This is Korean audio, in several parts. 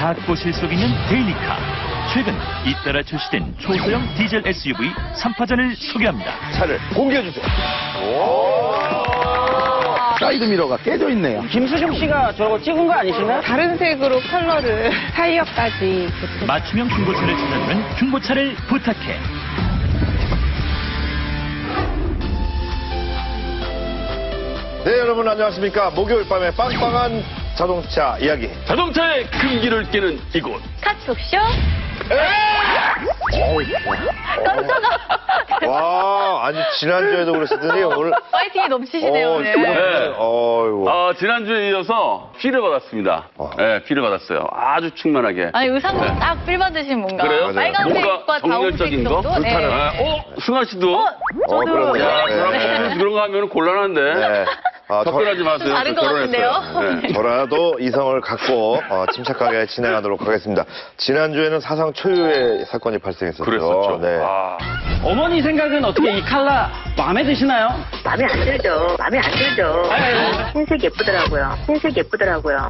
작고 실속 있는 데일리카. 최근 잇따라 출시된 초소형 디젤 SUV 3파전을 소개합니다. 차를 공개해주세요. 사이드미러가 깨져 있네요. 김수정 씨가 저거 찍은 거 아니신가요? 다른 색으로 컬러를 타이어까지 맞춤형 중고차를 찾아주는 중고차를 부탁해. 네, 여러분 안녕하십니까. 목요일 밤에 빵빵한 자동차 이야기. 자동차의 금기를 깨는 이곳. 카톡쇼? 깜짝아. 와, 아니 지난주에도 그러시더니 오늘 파이팅이 넘치시네요, 오늘. 네. 지난주에 이어서 피를 받았습니다. 네, 피를 받았어요. 아주 충만하게. 아니, 의상도 딱 필 받으신 뭔가. 그래요? 빨간색과 뭔가 정열적인 거? 다홍색 정도? 네. 승아 씨도? 저도. 그럼요. 야, 네. 그런 거 하면 곤란한데. 네. 접근하지 마세요. 다른 것 같은데요? 네. 저라도 이성을 갖고 침착하게 진행하도록 하겠습니다. 지난주에는 사상 초유의 사건이 발생했었죠. 그랬었죠. 네. 어머니 생각은 어떻게 이 컬러 마음에 드시나요? 마음에 안 들죠. 마음에 안 들죠. 흰색 예쁘더라고요. 흰색 예쁘더라고요.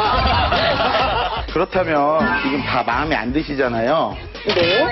그렇다면 지금 다 마음에 안 드시잖아요. 네.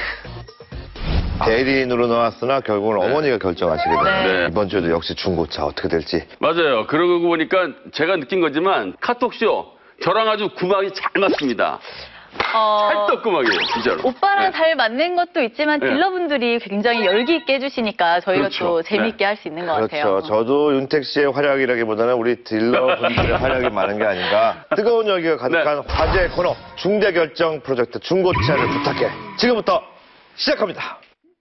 대리인으로 나왔으나 결국은 어머니가 결정하시게 됩니다. 네. 이번 주에도 역시 중고차 어떻게 될지. 맞아요. 그러고 보니까 제가 느낀 거지만 카톡쇼 저랑 아주 구막이 잘 맞습니다. 찰떡구막이에요, 진짜로. 오빠랑 네. 잘 맞는 것도 있지만 네. 딜러분들이 굉장히 열기 있게 해주시니까 저희가 그렇죠. 또 재밌게 네. 할 수 있는 것 그렇죠. 같아요. 저도 윤택 씨의 활약이라기보다는 우리 딜러분들의 활약이 많은 게 아닌가. 뜨거운 열기가 가득한 화제 코너 중대결정 프로젝트 중고차를 부탁해. 지금부터 시작합니다.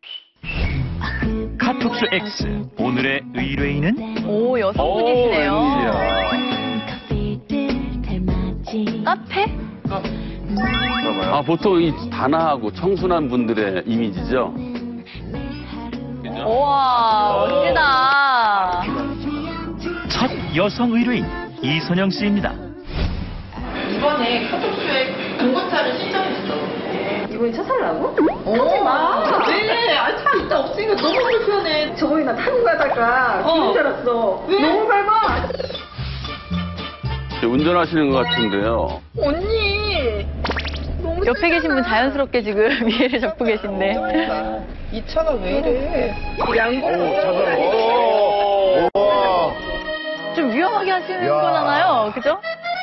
카톡쇼 X. 오늘의 의뢰인은 오, 여성분이시네요. 카페? 보통 이 단아하고 청순한 분들의 이미지죠. 우와, 멋지다. 첫 여성 의뢰인 이선영 씨입니다. 이번에 카톡쇼에 중고차를 신청했어. 이번에 차 살라고? 타지 마. 왜? 차 있다 없으니까 너무 불편해. 저번에 나 타고 가다가 죽는 줄 알았어. 왜? 너무 밟아. 운전하시는 것 같은데요. 언니. 너무 옆에 계신 분 자연스럽게 지금 미애를 잡고 계신데. 이 차가 왜 이래? 양보를 좀 위험하게 하시는 야. 거잖아요. 그죠?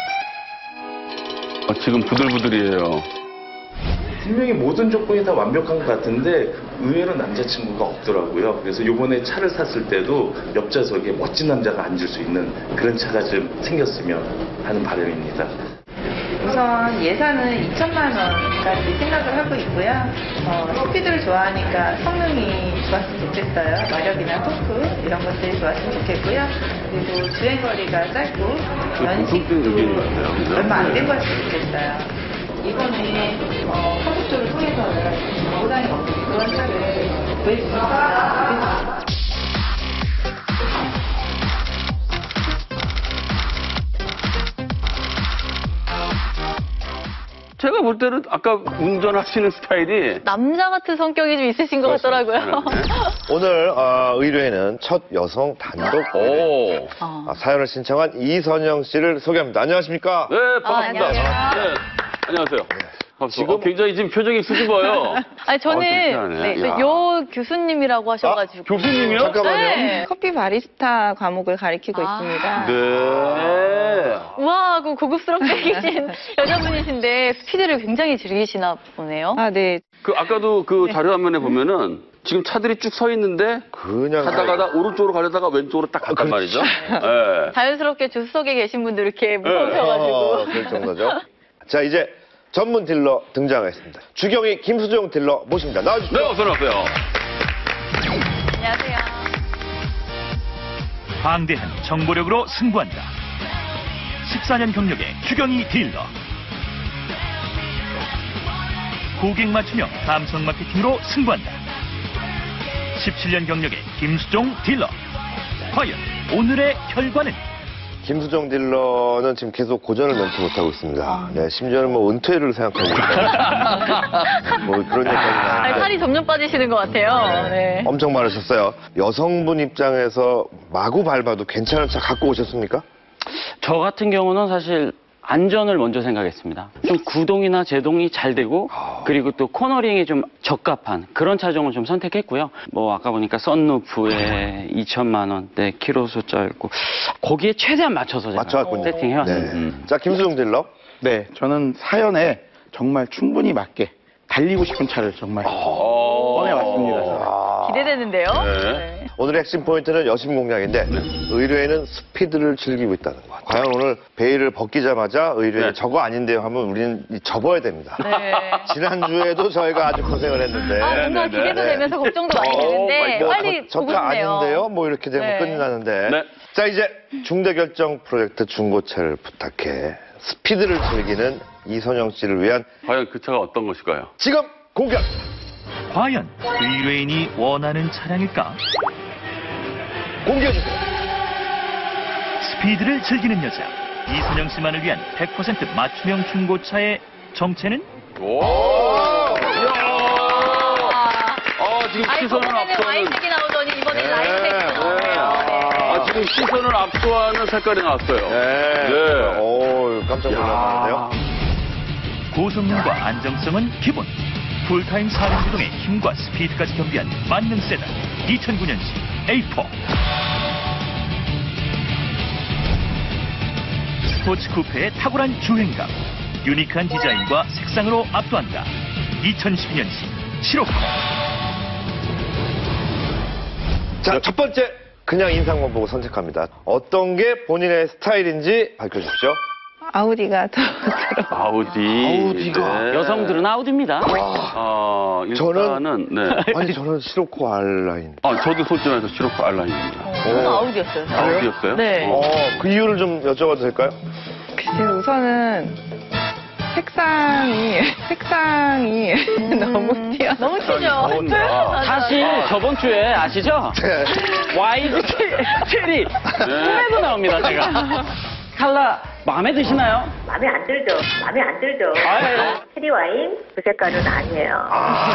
지금 부들부들이에요. 분명히 모든 조건이 다 완벽한 것 같은데 의외로 남자친구가 없더라고요. 그래서 요번에 차를 샀을 때도 옆좌석에 멋진 남자가 앉을 수 있는 그런 차가 좀 생겼으면 하는 바람입니다. 우선 예산은 2천만 원까지 생각을 하고 있고요. 스피드를 좋아하니까 성능이 좋았으면 좋겠어요. 마력이나 토크 이런 것들이 좋았으면 좋겠고요. 그리고 주행거리가 짧고 고속된 의견인 것 같아요. 그죠? 얼마 안 된 거였으면 좋겠어요. 이번에 카톡쇼를 통해서 보상이 없는 그런 차를 구해주셨으면 좋겠습니다. 제가 볼 때는 아까 운전하시는 스타일이 남자 같은 성격이 좀 있으신 것 같더라고요. 오늘 의뢰인은 첫 여성 단독 의뢰인. 사연을 신청한 이선영 씨를 소개합니다. 안녕하십니까? 네, 반갑습니다. 안녕하세요. 네, 안녕하세요. 지금 굉장히 지금 표정이 수줍어요. 아니, 저는 괜찮네. 네, 요 교수님이라고 하셔가지고. 교수님이요? 잠깐만요. 네. 커피 바리스타 과목을 가리키고 있습니다. 네. 우와, 그 고급스럽게 계신 여자분이신데 스피드를 굉장히 즐기시나 보네요. 아, 네. 아까도 그 자료 화면에 보면은 지금 차들이 쭉 서 있는데 그냥 가다가다 오른쪽으로 가려다가 왼쪽으로 딱 갔단 말이죠. 네. 자연스럽게 주석에 계신 분들 이렇게 무서우셔가지고. 그럴 정도죠. 자, 이제 전문 딜러 등장하겠습니다. 주경이 김수정 딜러 모십니다. 나와주세요. 네, 어서 오세요. 안녕하세요. 방대한 정보력으로 승부한다. 14년 경력의 주경이 딜러. 고객 맞춤형 감성 마케팅으로 승부한다. 17년 경력의 김수종 딜러. 과연 오늘의 결과는? 김수정 딜러는 지금 계속 고전을 면치 못하고 있습니다. 네, 심지어는 뭐 은퇴를 생각하고 있다. 뭐 그런 얘기까지 아니, 나왔는데 살이 점점 빠지시는 것 같아요. 네. 엄청 많으셨어요. 여성분 입장에서 마구 밟아도 괜찮은 차 갖고 오셨습니까? 저 같은 경우는 사실 안전을 먼저 생각했습니다. 좀 구동이나 제동이 잘 되고 그리고 또 코너링이 좀 적합한 그런 차종을 좀 선택했고요. 뭐 아까 보니까 썬루프에 2천만 원대 키로수 짧고 거기에 최대한 맞춰서 제가 맞춰왔군요. 세팅해왔습니다. 네. 자, 김수종 딜러. 네, 저는 사연에 정말 충분히 맞게 달리고 싶은 차를 정말 꺼내왔습니다. 기대되는데요. 네. 오늘의 핵심 포인트는 여심 공략인데 의뢰인은 스피드를 즐기고 있다는 것. 과연 오늘 베일을 벗기자마자 의뢰인이 네. 저거 아닌데요 하면 우리는 접어야 됩니다. 네. 지난주에도 저희가 아주 고생을 했는데 뭔가 기대도 되면서 걱정도 많이 되는데 뭐 빨리 보고 저가 싶네요. 아닌데요? 뭐 이렇게 되면 네. 끝이 나는데 네. 자, 이제 중대결정 프로젝트 중고차를 부탁해 스피드를 즐기는 이선영 씨를 위한 과연 그 차가 어떤 것일까요? 지금 공격! 과연 의뢰인이 원하는 차량일까? 공개해주세요. 스피드를 즐기는 여자 이선영 씨만을 위한 100% 맞춤형 중고차의 정체는? 오! 지금 시선을 저번에는 압도하는. 와인색이 나오더니 이번엔 네. 라인색이 나오네요. 지금 시선을 압도하는 색깔이 나왔어요. 네. 오, 깜짝 놀랐는데요. 고성능과 안정성은 기본. 풀타임 4륜 제동의 힘과 스피드까지 겸비한 만능 세단 2009년식 A4. 스포츠 쿠페의 탁월한 주행감, 유니크한 디자인과 색상으로 압도한다. 2012년식 시로코. 자, 첫 번째 그냥 인상만 보고 선택합니다. 어떤 게 본인의 스타일인지 밝혀주십시오. 아우디가 더 아우디가. 네. 여성들은 아우디입니다. 일단은, 네. 아니, 저는 시로코 R라인. 저도 솔직히 말해서 시로코 R라인입니다. 저는 아우디였어요. 아우디였어요? 네. 그 이유를 좀 여쭤봐도 될까요? 글쎄 우선은 색상이 너무 튀어. 너무 튀죠. 사실 저번 주에 아시죠? 와이드 체리 꿈에도 나옵니다 제가. 칼라 마음에 드시나요? 마음에 안 들죠. 마음에 안 들죠. 체리 와인 그 색깔은 아니에요.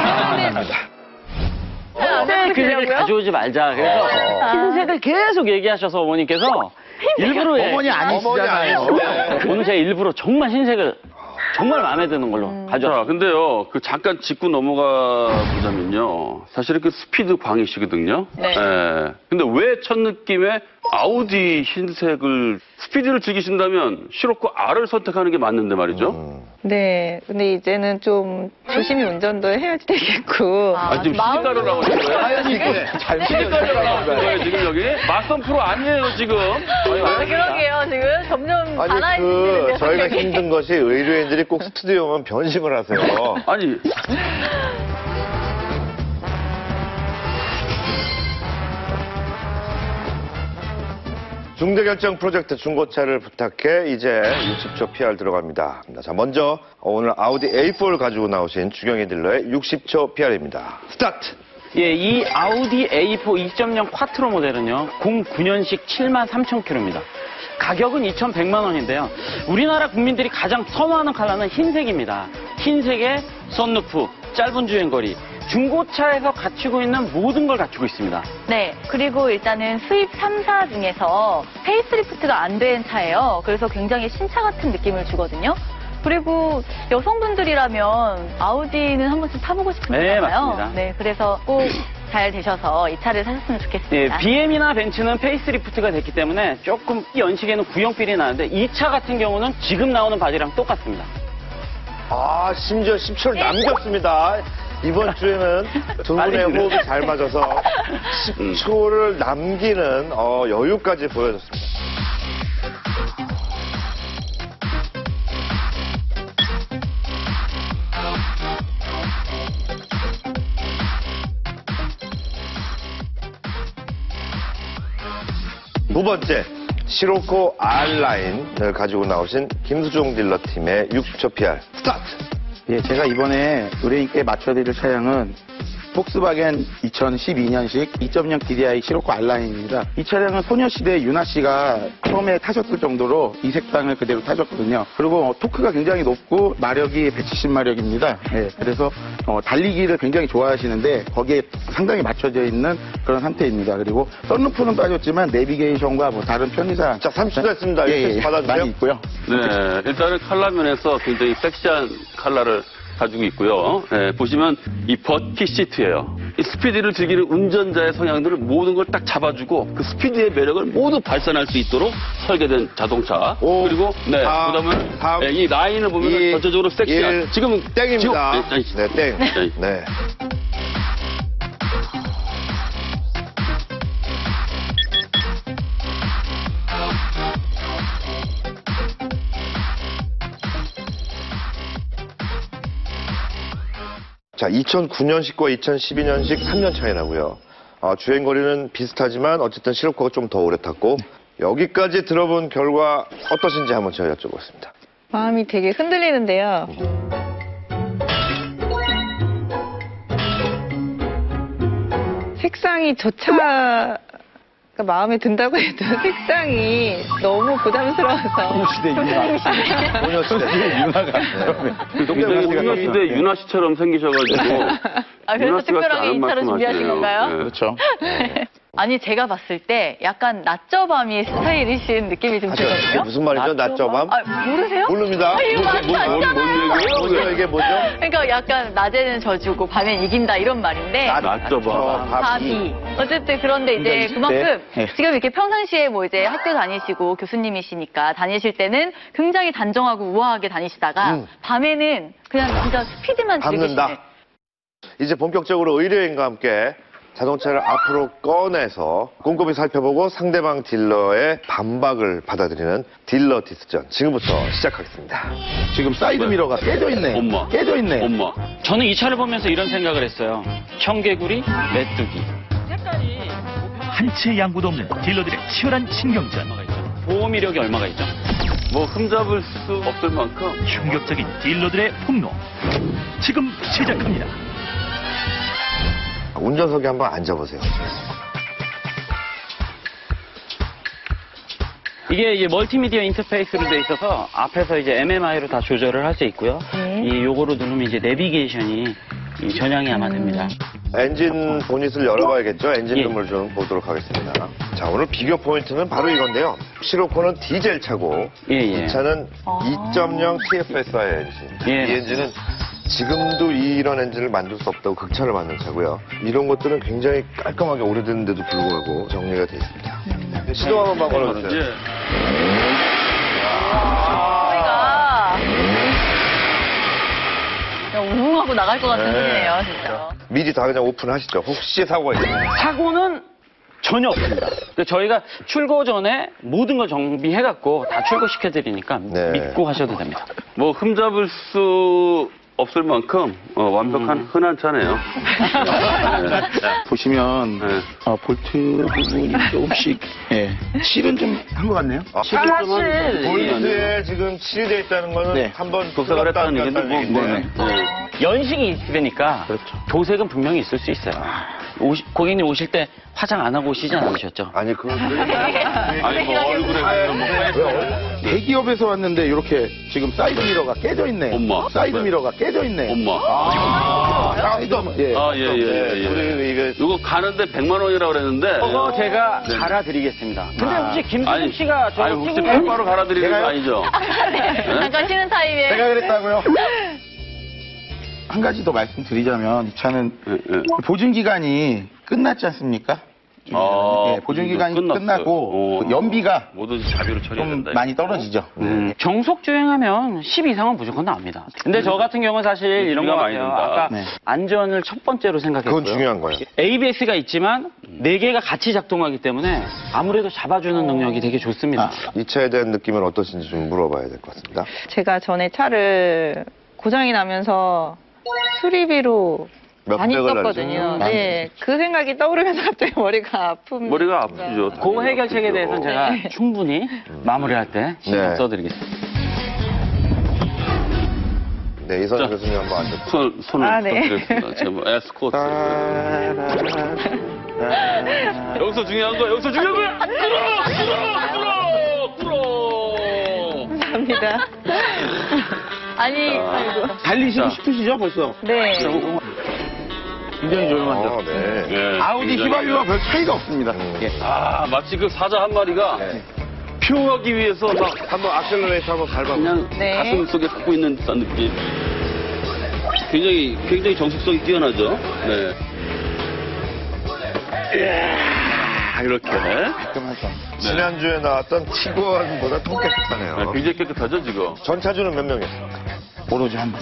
그 색을 가져오지 말자. 그래서 흰색을 계속 얘기하셔서 어머니께서 일부러 어머니 아니시잖아요. 오늘 제가 일부러 정말 흰색을 정말 마음에 드는 걸로 자, 가져왔어요. 근데요, 잠깐 짚고 넘어가 보자면요. 사실은 그 스피드 광이시거든요. 네. 근데 왜 첫 느낌에 아우디 흰색을, 스피드를 즐기신다면 시로코 R을 선택하는 게 맞는데 말이죠. 네, 근데 이제는 좀 조심히 운전도 해야지 되겠고. 지금 시가를 나오는 거예요? 시가를 나오는 거예요, 지금 여기? 맞선 프로 아니에요, 지금. 그러게요. 지금 점점 아니, 가라앉히는데 저희가 힘든 것이 의뢰인들이 꼭 스튜디오 오면 변심을 하세요. 아니, 중대결정 프로젝트 중고차를 부탁해 이제 60초 PR 들어갑니다. 자, 먼저 오늘 아우디 A4를 가지고 나오신 주경희 딜러의 60초 PR입니다. 스타트! 예, 이 아우디 A4 2.0 콰트로 모델은요, 09년식 73,000km입니다. 가격은 2,100만 원인데요. 우리나라 국민들이 가장 선호하는 컬러는 흰색입니다. 흰색에 썬루프, 짧은 주행거리, 중고차에서 갖추고 있는 모든 걸 갖추고 있습니다. 네, 그리고 일단은 수입 3사 중에서 페이스리프트가 안 된 차예요. 그래서 굉장히 신차 같은 느낌을 주거든요. 그리고 여성분들이라면 아우디는 한 번씩 타보고 싶은 네, 거잖아요. 맞습니다. 네, 그래서 꼭 잘 되셔서 이 차를 사셨으면 예, 좋겠습니다. BM이나 벤츠는 페이스리프트가 됐기 때문에 조금 연식에는 구형필이 나는데 이 차 같은 경우는 지금 나오는 바디랑 똑같습니다. 심지어 10초를 남겼습니다. 이번 주에는 두 분의 호흡이 잘 맞아서 10초를 남기는 여유까지 보여줬습니다. 두 번째, 시로코 R라인을 가지고 나오신 김수종 딜러팀의 60초 PR 스타트! 예, 제가 이번에 의뢰인께 맞춰드릴 차량은 폭스바겐 2012년식 2.0 DDI 시로코 R라인입니다. 이 차량은 소녀시대 유나 씨가 처음에 타셨을 정도로 이 색상을 그대로 타셨거든요. 그리고 토크가 굉장히 높고 마력이 170마력입니다. 그래서 달리기를 굉장히 좋아하시는데 거기에 상당히 맞춰져 있는 그런 상태입니다. 그리고 썬루프는 빠졌지만 내비게이션과 뭐 다른 편의상 자, 30초 됐습니다. 받아주세요. 많이 있고요. 네, 일단은 컬러 면에서 굉장히 섹시한 컬러를 가지고 있고요. 보시면 이 버킷 시트예요. 이 스피드를 즐기는 운전자의 성향들을 모든 걸 딱 잡아주고 그 스피드의 매력을 모두 발산할 수 있도록 설계된 자동차. 그리고 그다음에 이 라인을 보면 전체적으로 섹시한. 지금 땡입니다. 네, 땡. 네. 자, 2009년식과 2012년식 3년 차이 나고요. 주행거리는 비슷하지만 어쨌든 시로코가 좀 더 오래 탔고 여기까지 들어본 결과 어떠신지 한번 제가 여쭤보겠습니다. 마음이 되게 흔들리는데요. 색상이 조차 마음에 든다고 해도 색상이 너무 부담스러워서. 소녀시대 유나. 소녀시대 유나가. 소녀시대 유나 씨처럼 생기셔가지고. 그래서 특별하게 이 차를 준비하신 건가요? 네. 그렇죠. 아니, 제가 봤을 때 약간 낮저밤이 스타일이신 느낌이 좀 이게 들거든요. 무슨 말이죠? 낮저밤? 모르세요? 모릅니다. 이거 맞잖아요. 뭐죠? 이게 뭐죠? 그러니까 약간 낮에는 져주고 밤엔 이긴다 이런 말인데. 낮저밤. 바비. 어쨌든 그런데 이제 그만큼 지금 이렇게 평상시에 뭐 이제 학교 다니시고 교수님이시니까 다니실 때는 굉장히 단정하고 우아하게 다니시다가 밤에는 그냥 진짜 스피드만 즐기시는. 밟는다. 이제 본격적으로 의뢰인과 함께 자동차를 앞으로 꺼내서 꼼꼼히 살펴보고 상대방 딜러의 반박을 받아들이는 딜러 디스전 지금부터 시작하겠습니다. 지금 사이드 미러가 깨져 있네. 엄마. 깨져 있네. 엄마. 저는 이 차를 보면서 이런 생각을 했어요. 청개구리, 메뚜기. 한 치의 양보도 없는 딜러들의 치열한 신경전. 보험 이력이 얼마가 있죠? 뭐 흠잡을 수 없을 만큼. 충격적인 딜러들의 폭로. 지금 시작합니다. 운전석에 한번 앉아보세요. 이게 멀티미디어 인터페이스로 돼 있어서 앞에서 이제 MMI로 다 조절을 할 수 있고요. 이 요거로 누르면 이제 내비게이션이 전향이 아마 됩니다. 엔진 보닛을 열어봐야겠죠? 엔진 예. 룸을 좀 보도록 하겠습니다. 자, 오늘 비교 포인트는 바로 이건데요. 시로코는 디젤 차고 이 차는 2.0 TFSI 엔진. 이 엔진은 지금도 이런 엔진을 만들 수 없다고 극찬을 받는 차고요. 이런 것들은 굉장히 깔끔하게 오래됐는데도 불구하고 정리가 되어 있습니다. 시동 한번 걸어주세요. 소리가 그냥 우웅하고 나갈 것 같은 소리네요, 진짜. 미리 다 그냥 오픈하시죠. 혹시 사고가 있으면. 사고는 전혀 없습니다. 저희가 출고 전에 모든 걸 정비해갖고 다 출고시켜드리니까 믿고 하셔도 됩니다. 뭐 흠잡을 수 없을 만큼 완벽한 흔한 차네요. 보시면 볼트 부분이 조금씩 실은 좀 한 것 같네요. 사실 볼트에 지금 칠이 있다는 거는 한번 도색을 했다는 얘기인데 연식이 있으니까 도색은 분명히 있을 수 있어요. 고객님 오실 때 화장 안 하고 오시지 않으셨죠? 아니 그건 아니 뭐 얼굴에 대기업에서 왔는데 이렇게 지금 사이드 미러가 깨져 있네. 엄마. 사이드 미러가 깨져 있네. 엄마. 사이드 예. 이거 가는데 100만 원이라고 그랬는데. 그거 제가 갈아드리겠습니다. 근데 혹시 김수진 씨가 저 혹시 바로 갈아드리는 거 아니죠? 잠깐 쉬는 타임에. 제가 그랬다고요? 한 가지 더 말씀드리자면 이 차는 보증 기간이 끝났지 않습니까? 보증 기간이 끝나고 연비가 모두 자비로 좀 처리된다. 많이 떨어지죠. 정속 주행하면 10 이상은 무조건 나옵니다. 근데 저 같은 경우는 사실 이런 거 같아요. 아까 안전을 첫 번째로 생각했고요. 그건 중요한 거예요. ABS가 있지만 4개가 같이 작동하기 때문에 아무래도 잡아주는 능력이 되게 좋습니다. 이 차에 대한 느낌은 어떠신지 좀 물어봐야 될 것 같습니다. 제가 전에 차를 고장이 나면서 수리비로 많이 썼거든요. 네, 그 생각이 떠오르면서 갑자기 머리가 아픕니다. 머리가 아프죠. 그 해결책에 대해서는 제가 충분히 마무리할 때 신경 써드리겠습니다. 네, 이선우 교수님 한번 앉아주세요. 손을 네. 부탁드리겠습니다. 제목 에스코트. 여기서 중요한 거야. 끌어. 감사합니다. 아니, 달리시고 싶으시죠, 벌써? 네. 굉장히 조용하죠. 네. 네, 아우디 굉장히- 휘발유와 별 차이가 없습니다. 예. 마치 그 사자 한 마리가 피호하기 위해서 막 한번 악셀러레이터 한번 밟아보세요. 그냥 네. 가슴 속에 갖고 있는 듯한 느낌. 굉장히 정숙성이 뛰어나죠. 네. 이렇게. 깔끔하죠. 지난주에 나왔던 티구안보다 더 깨끗하네요. 네, 굉장히 깨끗하죠, 지금. 전차주는 몇 명이었어요? 오로지 한 분.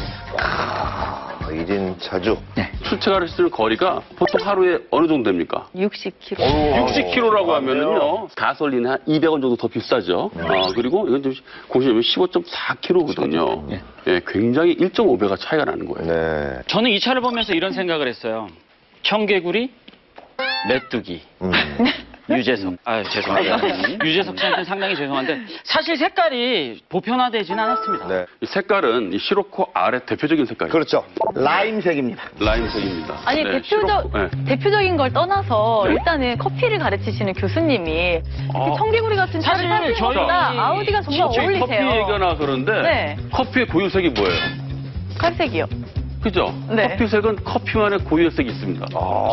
1인 차주. 출첵하실 수 있는 거리가 보통 하루에 어느 정도 됩니까? 60km. 60km라고 하면은요, 가솔린 한 200원 정도 더 비싸죠. 그리고 이건 좀 보시면 15.4km거든요. 예, 굉장히 1.5배가 차이가 나는 거예요. 네. 저는 이 차를 보면서 이런 생각을 했어요. 청개구리, 메뚜기, 유재석. 죄송합니다. 유재석 씨한테 상당히 죄송한데 사실 색깔이 보편화되지는 않았습니다. 네. 이 색깔은 이 시로코 R의 대표적인 색깔이에요. 그렇죠. 라임색입니다. 라임색입니다. 아니, 네, 네. 대표적인 걸 떠나서 네. 일단은 커피를 가르치시는 교수님이 청개구리 같은 차를 사실 타시는 것보다 아우디가 정말 지금 커피 어울리세요. 얘기가 나와서 그런데 네. 커피의 고유색이 뭐예요? 칼색이요. 그죠? 네. 커피색은 커피만의 고유색이 있습니다.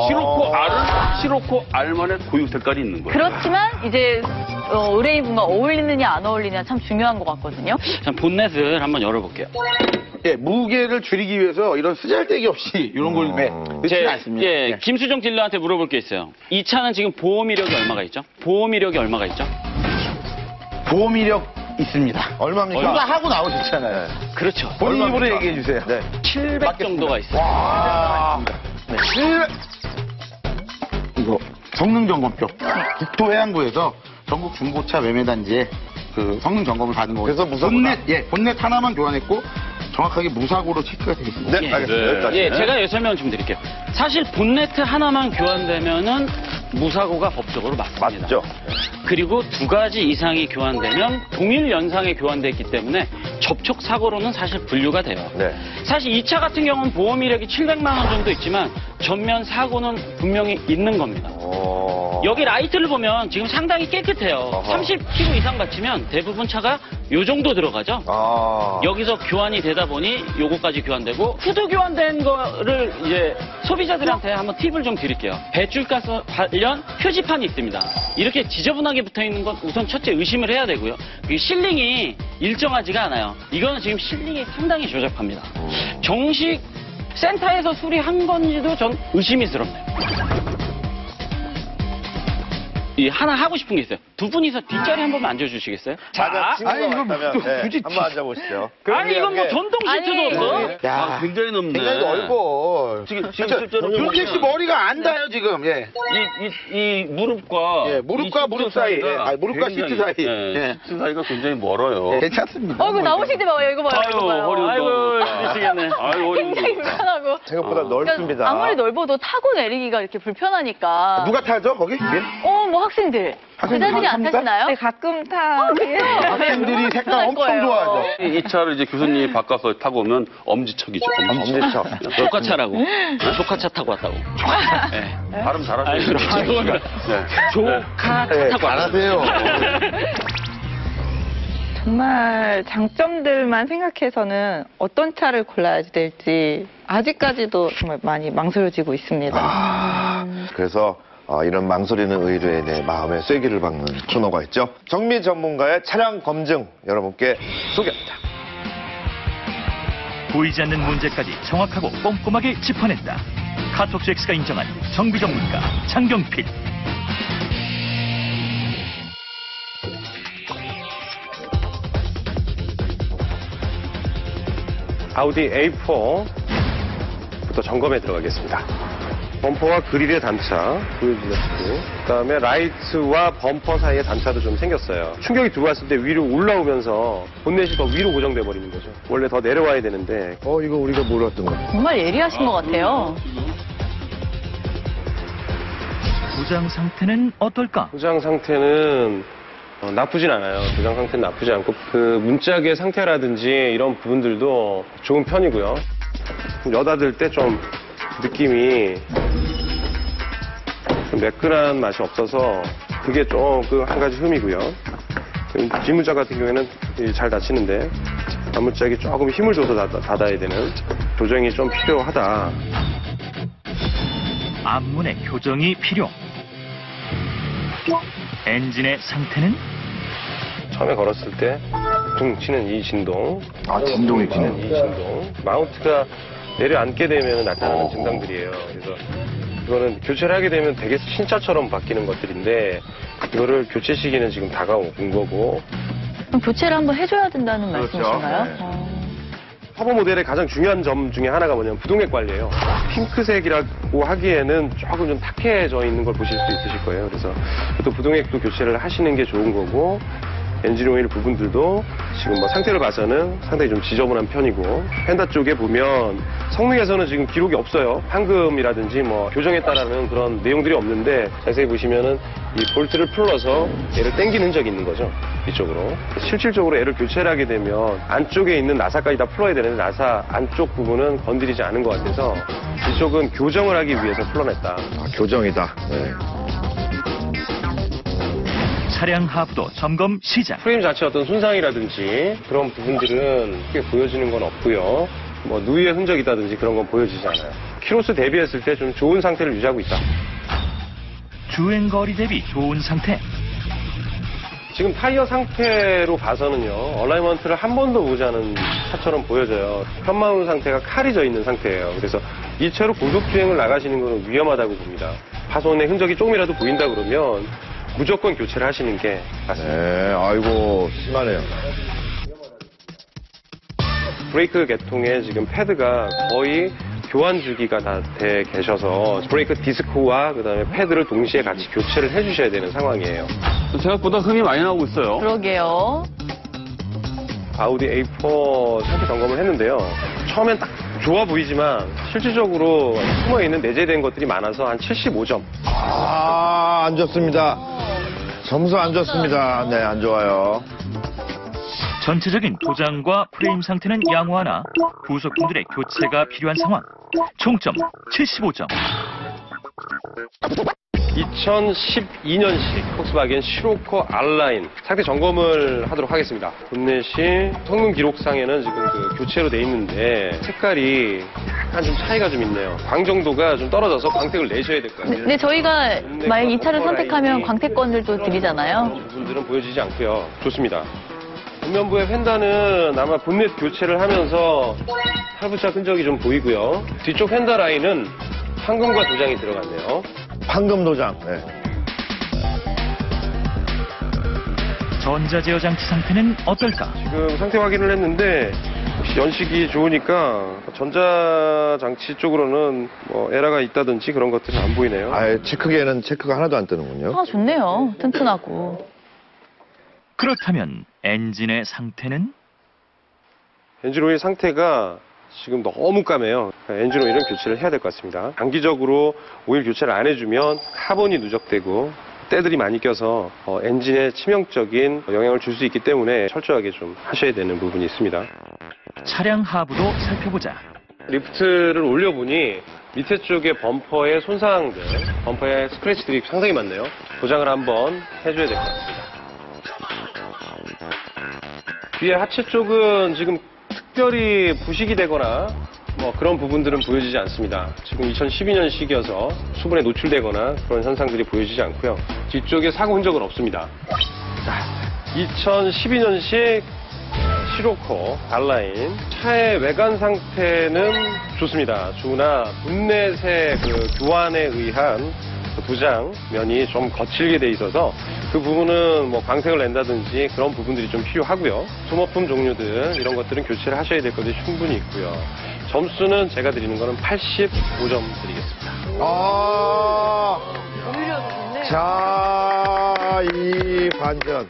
시로코 R만의 고유 색깔이 있는 거예요. 그렇지만 이제 의뢰인분과 어울리느냐 안 어울리느냐 참 중요한 것 같거든요. 자, 본넷을 한번 열어볼게요. 예, 무게를 줄이기 위해서 이런 쓰잘데기 없이 이런 걸 넣지는 않습니다. 예, 김수정 딜러한테 물어볼 게 있어요. 이 차는 지금 보험 이력이 얼마가 있죠? 보험 이력이 얼마가 있죠? 보험 이력 있습니다. 얼마입니까? 얼마 하고 나오셨잖아요. 그렇죠. 본인 입으로 얘기해 주세요. 네. 700 정도가 있어요. 와. 네. 이거 성능 점검표. 국토해양부에서 전국 중고차 매매단지에 그 성능 점검을 받은 거고. 그래서 무사고다. 본넷 하나만 교환했고 정확하게 무사고로 체크가 되어 있습니다. 네, 예. 알겠습니다. 여기까지. 예, 제가 설명 좀 드릴게요. 사실 본네트 하나만 교환되면은 무사고가 법적으로 맞습니다. 맞죠? 그리고 2가지 이상이 교환되면 동일 연상에 교환됐기 때문에 접촉 사고로는 사실 분류가 돼요. 네. 사실 이 차 같은 경우는 보험 이력이 700만 원 정도 있지만 전면 사고는 분명히 있는 겁니다. 여기 라이트를 보면 지금 상당히 깨끗해요. 어허. 30km 이상 받치면 대부분 차가 요 정도 들어가죠. 여기서 교환이 되다 보니 요거까지 교환되고 후드 교환된 거를 이제 소비자들한테 한번 팁을 좀 드릴게요. 배출가스 관련 표지판이 있습니다. 이렇게 지저분하게 붙어 있는 건 우선 첫째 의심을 해야 되고요. 이 실링이 일정하지가 않아요. 이거는 지금 실링이 상당히 조잡합니다. 정식 센터에서 수리한 건지도 전 의심스럽네요. 하나 하고 싶은 게 있어요. 두 분이서 뒷자리 한 번만 앉아주시겠어요? 자, 친구가 아니, 이거 왔다면 또 네, 굳이 한번 앉아보시죠. 아니 이건 뭐 전동 시트도 없어. 야, 굉장히 넓네. 굉장히 넓고. 지금 실제로 윤택 씨 머리가 안 닿아요, 지금. 예. 이 무릎과 무릎과 무릎 사이. 무릎과 시트 사이. 예. 시트 사이가 굉장히 멀어요. 괜찮습니다. 이거 나오실 때 봐요. 이거 봐요. 아유, 이거 봐요. 허리 운동. 아이고 미치겠네. 아유, 허리 운동. 굉장히 불편하고. 생각보다 넓습니다. 그러니까 아무리 넓어도 타고 내리기가 이렇게 불편하니까. 누가 타죠, 거기? 뭐 학생들. 학생들 여자들이 안 탑니까? 타시나요? 네, 가끔 타세요. 학생들이 색깔 엄청 좋아하죠. 이 차를 이제 교수님이 바꿔서 타고 오면 엄지척이죠. 엄지척. 조카차라고. 조카차 타고 왔다고. 네. 발음 잘하시네요. 아유, 죄송합니다. 네. 조카차 타고 왔다고. 잘하세요. 정말 장점들만 생각해서는 어떤 차를 골라야 될지 아직까지도 정말 많이 망설여지고 있습니다. 그래서 이런 망설이는 의뢰인의 마음에 쐐기를 박는 코너가 있죠. 정미 전문가의 차량 검증 여러분께 소개합니다. 보이지 않는 문제까지 정확하고 꼼꼼하게 짚어낸다. 카톡스 X가 인정한 정비 전문가 장경필. 아우디 A4부터 점검에 들어가겠습니다. 범퍼와 그릴의 단차 보여주셨고, 그다음에 라이트와 범퍼 사이에 단차도 좀 생겼어요. 충격이 들어왔을 때 위로 올라오면서 본넷이 더 위로 고정돼 버리는 거죠. 원래 더 내려와야 되는데. 이거 우리가 몰랐던 거. 정말 예리하신 것 같아요. 고장 상태는 어떨까? 고장 상태는 나쁘진 않아요. 도장 상태는 나쁘지 않고 그 문짝의 상태라든지 이런 부분들도 좋은 편이고요. 여닫을 때 좀 느낌이 좀 매끈한 맛이 없어서 그게 조금 한 가지 흠이고요. 뒷문짝 같은 경우에는 잘 닫히는데 앞문짝이 조금 힘을 줘서 닫아야 되는 교정이 좀 필요하다. 앞문의 교정이 필요. 엔진의 상태는 처음에 걸었을 때 퉁 치는 이 진동. 진동이 치는 이 진동. 마운트가 내려앉게 되면 나타나는 증상들이에요. 그래서 이거는 교체를 하게 되면 되게 신차처럼 바뀌는 것들인데 이거를 교체 시기는 지금 다가온 거고. 그럼 교체를 한번 해줘야 된다는 그렇죠. 말씀이신가요? 네. 터보 모델의 가장 중요한 점 중에 하나가 뭐냐면 부동액 관리예요. 핑크색이라고 하기에는 조금 좀 탁해져 있는 걸 보실 수 있으실 거예요. 그래서 또 부동액도 교체를 하시는 게 좋은 거고 엔진 오일 부분들도 지금 뭐 상태를 봐서는 상당히 좀 지저분한 편이고 펜다 쪽에 보면 성능에서는 지금 기록이 없어요. 황금이라든지 뭐 교정했다라는 그런 내용들이 없는데 자세히 보시면은 이 볼트를 풀러서 얘를 당긴 흔적이 있는 거죠. 이쪽으로. 실질적으로 얘를 교체를 하게 되면 안쪽에 있는 나사까지 다 풀어야 되는데 나사 안쪽 부분은 건드리지 않은 것 같아서 이쪽은 교정을 하기 위해서 풀어냈다. 교정이다. 네. 차량 하부도 점검 시작. 프레임 자체 어떤 손상이라든지 그런 부분들은 크게 보여지는 건 없고요. 뭐 누이의 흔적이라든지 그런 건 보여지지 않아요. 키로수 대비했을 때 좀 좋은 상태를 유지하고 있다. 주행 거리 대비 좋은 상태. 지금 타이어 상태로 봐서는요. 얼라이먼트를 한 번도 보지 않은 차처럼 보여져요. 편마운 상태가 칼이 져 있는 상태예요. 그래서 이 차로 고속 주행을 나가시는 건 위험하다고 봅니다. 파손의 흔적이 조금이라도 보인다 그러면 무조건 교체를 하시는 게 맞습니다. 네, 아이고 심하네요. 브레이크 계통의 지금 패드가 거의 교환 주기가 다 돼 계셔서 브레이크 디스크와 그다음에 패드를 동시에 같이 교체를 해주셔야 되는 상황이에요. 생각보다 흠이 많이 나오고 있어요. 그러게요. 아우디 A4 상태 점검을 했는데요. 처음엔 딱 좋아 보이지만 실질적으로 숨어있는 내재된 것들이 많아서 한 75점. 안 좋습니다. 점수 안 좋습니다. 네, 안 좋아요. 전체적인 도장과 프레임 상태는 양호하나 부속품들의 교체가 필요한 상황. 총점 75점. 2012년식 폭스바겐 시로코 R라인 상태 점검을 하도록 하겠습니다. 본넷이 성능 기록상에는 지금 그 교체로 돼 있는데 색깔이 약간 좀 차이가 좀 있네요. 광정도가 좀 떨어져서 광택을 내셔야 될 것 같아요. 네, 저희가 만약 이 차를 선택하면 광택권들도 드리잖아요. 부분들은 보여지지 않고요. 좋습니다. 전면부의 휀다는 아마 본넷 교체를 하면서 탈부착 흔적이 좀 보이고요. 뒤쪽 휀다 라인은 황금과 도장이 들어갔네요. 황금 도장. 네. 전자제어 장치 상태는 어떨까? 지금 상태 확인을 했는데 혹시 연식이 좋으니까 전자장치 쪽으로는 뭐 에러가 있다든지 그런 것들은 안 보이네요. 체크기에는 체크가 하나도 안 뜨는군요. 아, 좋네요. 튼튼하고. 그렇다면 엔진의 상태는? 엔진 오일 상태가 지금 너무 까매요. 엔진 오일은 교체를 해야 될 것 같습니다. 장기적으로 오일 교체를 안 해주면 카본이 누적되고 때들이 많이 껴서 엔진에 치명적인 영향을 줄 수 있기 때문에 철저하게 좀 하셔야 되는 부분이 있습니다. 차량 하부도 살펴보자. 리프트를 올려보니 밑에 쪽에 범퍼의 손상들, 범퍼의 스크래치들이 상당히 많네요. 도장을 한번 해줘야 될 것 같습니다. 뒤에 하체 쪽은 지금 특별히 부식이 되거나 뭐 그런 부분들은 보여지지 않습니다. 지금 2012년식이어서 수분에 노출되거나 그런 현상들이 보여지지 않고요. 뒤쪽에 사고 흔적은 없습니다. 자, 2012년식 시로코 R라인 차의 외관 상태는 좋습니다. 좋으나 본넷의 그 교환에 의한 도장면이 좀 거칠게 돼 있어서 그 부분은 뭐 광택을 낸다든지 그런 부분들이 좀 필요하고요. 소모품 종류들 이런 것들은 교체를 하셔야 될 것들이 충분히 있고요. 점수는 제가 드리는 거는 85점 드리겠습니다. 자, 이 반전.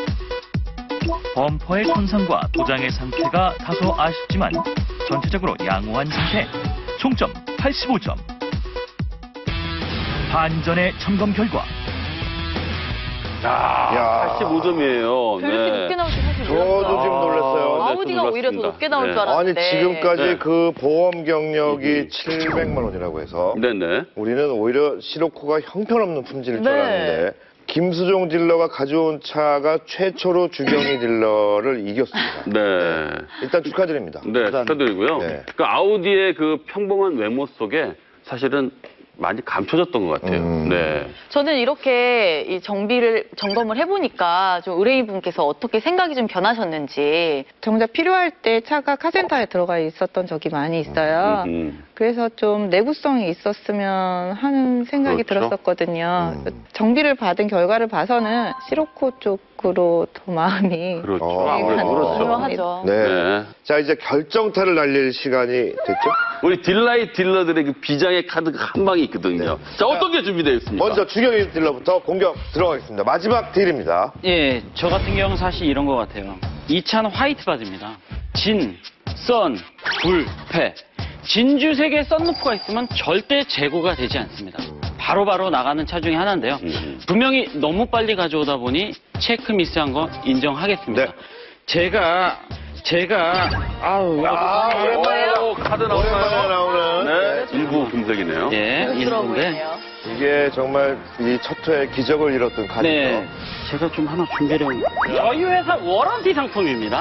범퍼의 손상과 도장의 상태가 다소 아쉽지만 전체적으로 양호한 상태. 총점 85점. 반전의 점검 결과 야. 85점이에요. 이렇게 높게 나올 줄 사실 저도 몰랐어요. 지금 놀랐어요. 아우디가 오히려 더 높게 나올 줄 아니, 알았는데. 지금까지 네. 그 보험 경력이 700만 원이라고 해서 네네. 우리는 오히려 시로코가 형편없는 품질일 줄 네. 알았는데 김수종 딜러가 가져온 차가 최초로 주경희 딜러를 이겼습니다. 네. 일단 축하드립니다. 네, 축하드리고요. 네. 그 아우디의 그 평범한 외모 속에 사실은 많이 감춰졌던 것 같아요. 네. 저는 이렇게 이 정비를 점검을 해보니까 좀 의뢰인분께서 어떻게 생각이 좀 변하셨는지. 정작 필요할 때 차가 카센터에 들어가 있었던 적이 많이 있어요. 그래서 좀 내구성이 있었으면 하는 생각이 그렇죠. 들었었거든요. 정비를 받은 결과를 봐서는 시로코 쪽으로 더 마음이 그렇죠. 아무래도 그렇죠. 유명하죠. 네. 네. 자, 이제 결정타를 날릴 시간이 됐죠? 우리 딜라이 딜러들의 그 비장의 카드가 한 방이 있거든요. 자, 어떤 게 준비되어 있습니까? 먼저 주경희 딜러부터 공격 들어가겠습니다. 마지막 딜입니다. 예, 저 같은 경우는 사실 이런 것 같아요. 이 차는 화이트 바디입니다. 진, 선, 불, 패. 진주색의 썬루프가 있으면 절대 재고가 되지 않습니다. 바로바로 나가는 차 중에 하나인데요. 분명히 너무 빨리 가져오다 보니 체크 미스한 거 인정하겠습니다. 네. 제가 아우 카드 오랜만에 나오는. 네. 일부 금색이네요. 예, 부드러워 있는데 보이네요. 이게 정말 이 첫 회에 기적을 이뤘던 카드죠. 네, 제가 좀 하나 준비를 저희 회사 워런티 상품입니다.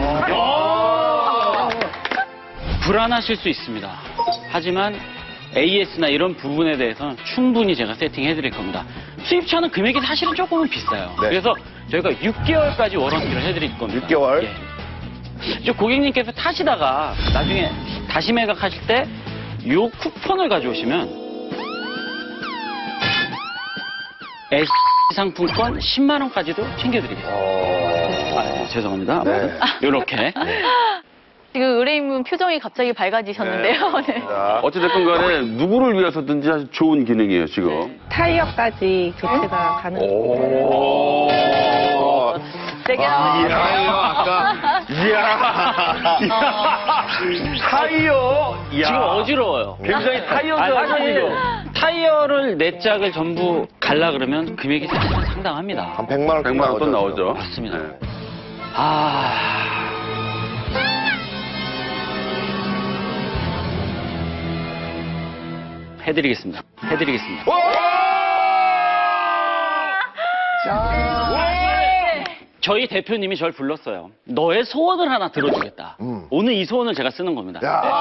불안하실 수 있습니다. 하지만 AS나 이런 부분에 대해서는 충분히 제가 세팅해 드릴 겁니다. 수입차는 금액이 사실은 조금은 비싸요. 네. 그래서 저희가 6개월까지 워런티를 해드릴 겁니다. 6개월? 예. 저 고객님께서 타시다가 나중에 다시 매각하실 때 이 쿠폰을 가져오시면 S 상품권 10만 원까지도 챙겨드리겠습니다. 아, 죄송합니다. 네. 이렇게. 지금 의뢰인분 표정이 갑자기 밝아지셨는데요. 네. 어찌됐건 간에 누구를 위해서든지 아주 좋은 기능이에요, 지금. 타이어까지 교체가 가능해요. 오. 세게 한번 타이어! 지금 어지러워요. 굉장히 타이어가 사실 타이어를 네 짝을 전부 갈라 그러면 금액이 사실은 상당합니다. 한 100만 원, 100만 원 돈 나오죠. 맞습니다. 네. 해드리겠습니다. 저희 대표님이 저를 불렀어요. 너의 소원을 하나 들어주겠다. 오늘 이 소원을 제가 쓰는 겁니다.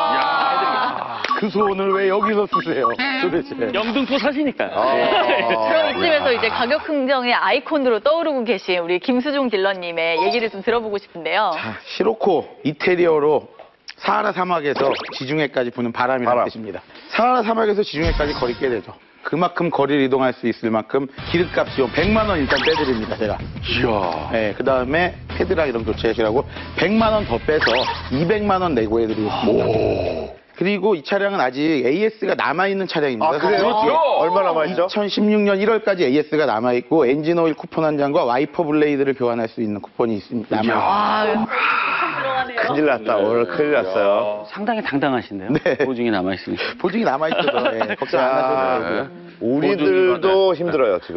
그 소원을 왜 여기서 쓰세요? 도대체. 영등포 사시니까요. 그럼 이쯤에서 이제 가격 흥정의 아이콘으로 떠오르고 계신 우리 김수종 딜러님의 얘기를 좀 들어보고 싶은데요. 시로코 이태리어로 사하라 사막에서 지중해까지 부는 바람이라는 뜻입니다. 사하라 사막에서 지중해까지 거리 꽤 되죠. 그만큼 거리를 이동할 수 있을 만큼 기름값이 100만 원 일단 빼드립니다, 제가. 이야. 네, 그 다음에 패드랑 이런 교체하시라고 100만 원 더 빼서 200만 원 내고 해드리겠습니다. 그리고 이 차량은 아직 AS가 남아있는 차량입니다. 아, 그래요? 얼마 남아있죠? 2016년 1월까지 AS가 남아있고 엔진 오일 쿠폰 한 장과 와이퍼 블레이드를 교환할 수 있는 쿠폰이 있습니다. 아, 들어가네요. 큰일 났다. 오늘 큰일 났어요. 상당히 당당하신데요. 네. 보증이 남아있으니까. 보증이 남아있어서 예, 걱정 안 하셔도 되고요. 우리들도 힘들어요, 지금.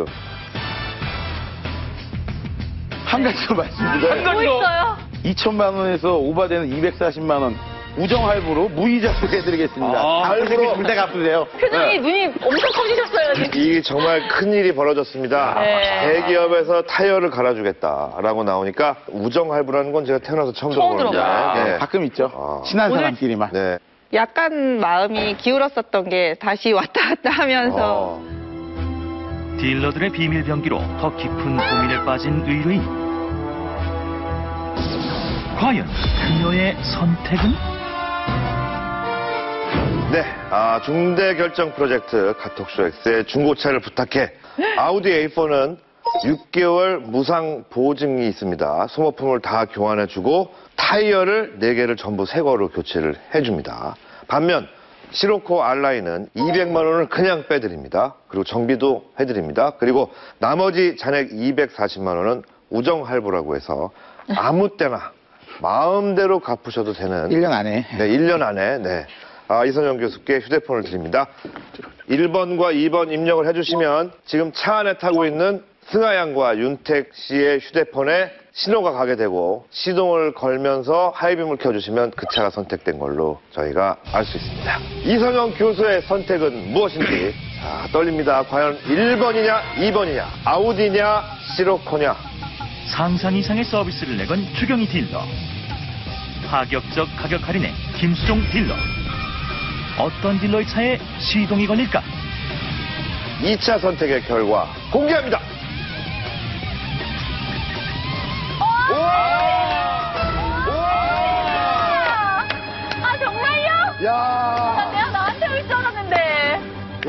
한 가지 더 말씀드려요. 뭐 있어요? 2천만 원에서 오버되는 240만 원 우정 할부로 무이자로 해드리겠습니다. 할부로 줄 때가 아프세요. 표정이 눈이 엄청 커지셨어요. 지금. 이 정말 큰일이 벌어졌습니다. 네. 대기업에서 타이어를 갈아주겠다라고 나오니까 우정 할부라는 건 제가 태어나서 처음 들어보는데. 들어봐요. 네. 가끔 있죠. 아. 친한 사람끼리만. 네. 약간 마음이 기울었었던 게 다시 왔다 갔다 하면서 딜러들의 비밀 병기로 더 깊은 고민에 빠진 의뢰인. 과연 그녀의 선택은? 네, 중대 결정 프로젝트 카톡쇼 X의 중고차를 부탁해. 아우디 A4는 6개월 무상 보증이 있습니다. 소모품을 다 교환해주고 타이어를 4개를 전부 새 거로 교체를 해줍니다. 반면 시로코 R라인은 200만 원을 그냥 빼드립니다. 그리고 정비도 해드립니다. 그리고 나머지 잔액 240만 원은 우정 할부라고 해서 아무 때나 마음대로 갚으셔도 되는 1년 안에. 네, 1년 안에 네. 이선영 교수께 휴대폰을 드립니다. 1번과 2번 입력을 해주시면 지금 차 안에 타고 있는 승하양과 윤택 씨의 휴대폰에 신호가 가게 되고 시동을 걸면서 하이빔을 켜주시면 그 차가 선택된 걸로 저희가 알 수 있습니다. 이선영 교수의 선택은 무엇인지 자, 떨립니다. 과연 1번이냐 2번이냐 아우디냐 시로코냐. 상상 이상의 서비스를 내건 추경희 딜러. 파격적 가격 할인에 김수종 딜러. 어떤 딜러의 차에 시동이 걸릴까? 2차 선택의 결과 공개합니다. 아, 정말요? 야, 내가 나한테 올 줄 알았는데.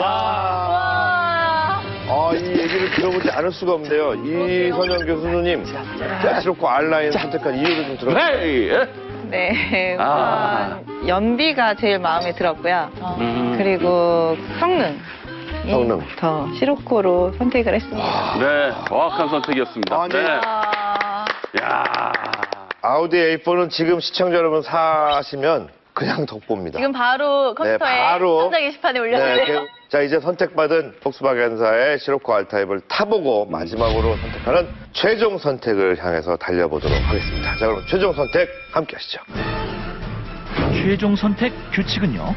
와. 이 얘기를 들어보지 않을 수가 없는데요. 이선영 교수님, 시로코 R라인 선택한 이유를 좀 들어보세요. 네, 우선 연비가 제일 마음에 들었고요. 그리고 성능. 더 시로코로 선택을 했습니다. 네, 정확한 선택이었습니다. 네. 야. 아우디 A4는 지금 시청자 여러분 사시면 그냥 덕보입니다. 지금 바로 컴퓨터에 현장 게시판에 올렸는데요. 자, 이제 선택받은 폭스바겐사의 시로코 R타입을 타보고 마지막으로 선택하는 최종 선택을 향해서 달려보도록 하겠습니다. 자, 그럼 최종 선택 함께 하시죠. 최종 선택 규칙은요?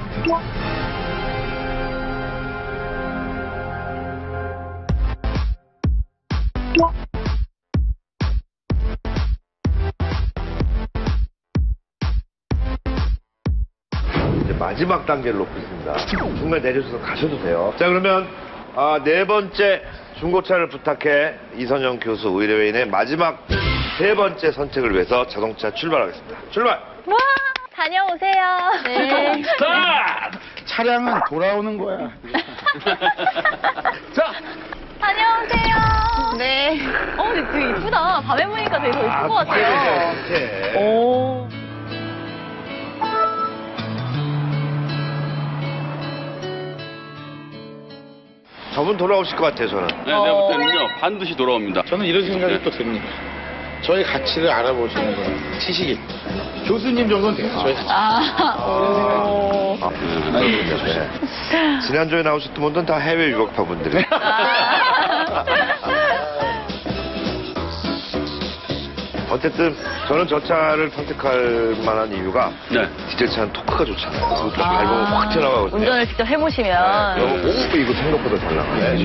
이제 마지막 단계를 놓고 있습니다. 중간에 내려서 가셔도 돼요. 자, 그러면 네 번째 중고차를 부탁해 이선영 교수 의뢰인의 마지막 세 번째 선택을 위해서 자동차 출발하겠습니다. 출발! 와, 다녀오세요. 네. 차량은 돌아오는 거야. 자, 다녀오세요. 네. 근데 되게 이쁘다. 밤에 보니까 되게 더 이쁜 것 같아요. 오. 저분 돌아오실 것 같아요, 저는. 네, 내가 볼 때는요, 반드시 돌아옵니다. 저는 이런 생각이 또 듭니다. 저희 가치를 알아보시는 분, 지식인. 교수님 정도는 돼요, 저희 가치. 네. 지난주에 나오셨던 분들은 다 해외 유학파 분들이. 어쨌든 저는 저 차를 선택할 만한 이유가 디젤 차는 토크가 좋잖아요. 그것도 밟으면 확 튀어나가거든요. 운전을 직접 해보시면. 오, 이거 생각보다 잘 나가네.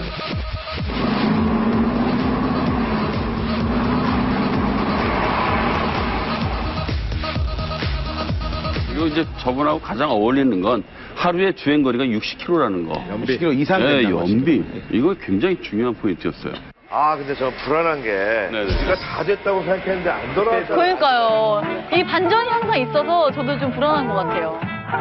그리고 이제 저분하고 가장 어울리는 건 하루에 주행거리가 60km라는 거. 60km 이상 네, 된다고 연비. 이거 굉장히 중요한 포인트였어요. 근데 저 불안한 게 우리가 다 됐다고 생각했는데 안 돌아왔잖아요. 그러니까요. 이 반전이 항상 있어서 저도 좀 불안한 것 같아요.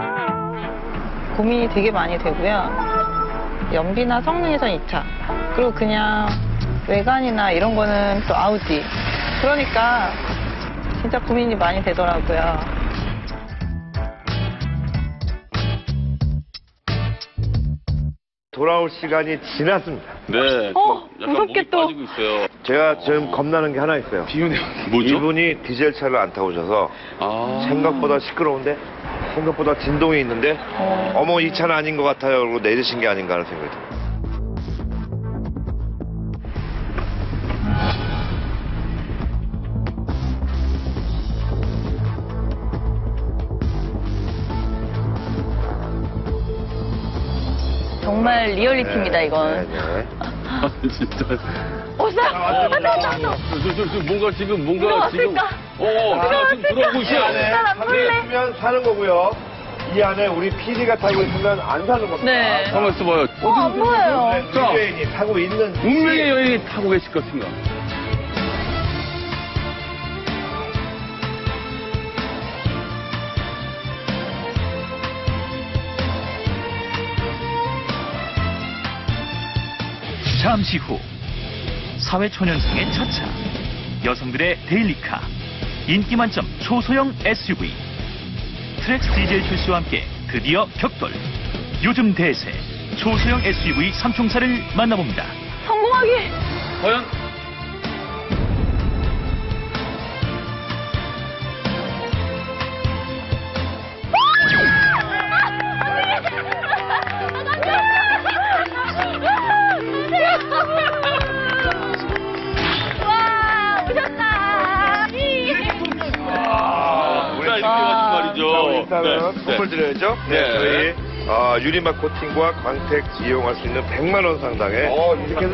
고민이 되게 많이 되고요. 연비나 성능에선 2차. 그리고 그냥 외관이나 이런 거는 또 아우디. 그러니까 진짜 고민이 많이 되더라고요. 돌아올 시간이 지났습니다. 네. 약간 무섭게 목이 또. 빠지고 있어요. 제가 지금 겁나는 게 하나 있어요. 비운해요. 뭐죠? 이분이 디젤 차를 안 타고 오셔서 생각보다 시끄러운데 생각보다 진동이 있는데 어머 이 차는 아닌 것 같아요. 그러고 내리신 게 아닌가 하는 생각이 듭니다. 정말 리얼리티입니다, 이건. 진짜. 왔다. 뭔가 지금. 지금 들어오고 있어요. 있으면 사는 거고요. 이 안에 우리 PD가 타고 있으면 안 사는 겁니다. 네. 가만 있어봐요. 안 보여요. 유죄인이 타고 있는 운명의 여인이 타고 계실 것인가? 잠시 후 사회초년생의 첫차, 여성들의 데일리카, 인기 만점 초소형 SUV, 트랙스 디젤 출시와 함께 드디어 격돌, 요즘 대세 초소형 SUV 삼총사를 만나봅니다. 성공하기. 과연? 일단은 선물 드려야죠. 네, 저희 유리막 코팅과 광택 이용할 수 있는 100만 원 상당의 이렇게